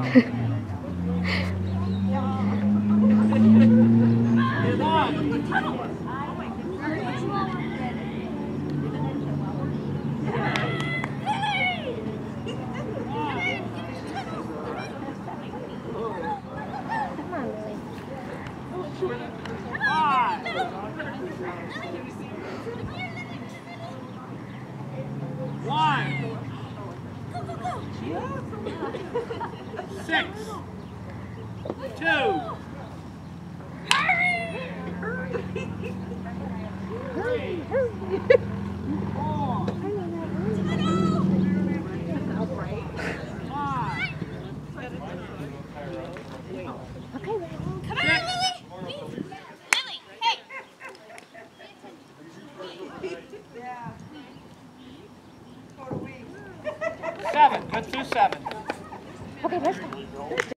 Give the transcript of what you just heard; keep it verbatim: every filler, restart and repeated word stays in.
One, six, two, three, four, five, Okay, Come on, Lily! Lily, hey! seven. Good through seven. okay, let's go.